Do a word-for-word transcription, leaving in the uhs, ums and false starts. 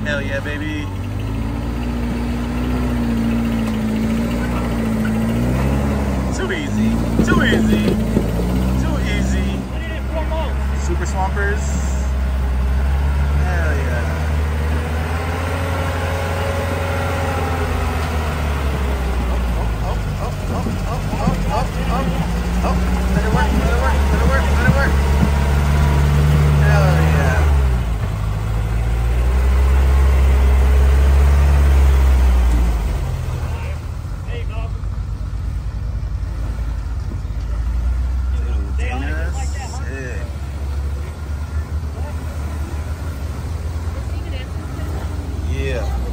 Hell yeah, baby. Too easy. Too easy. Too easy. Super Swampers. Hell yeah. Oh, oh, oh, oh, oh, oh, oh, oh. Let it work, let it work, let it work, let it work. Hell yeah. Yeah.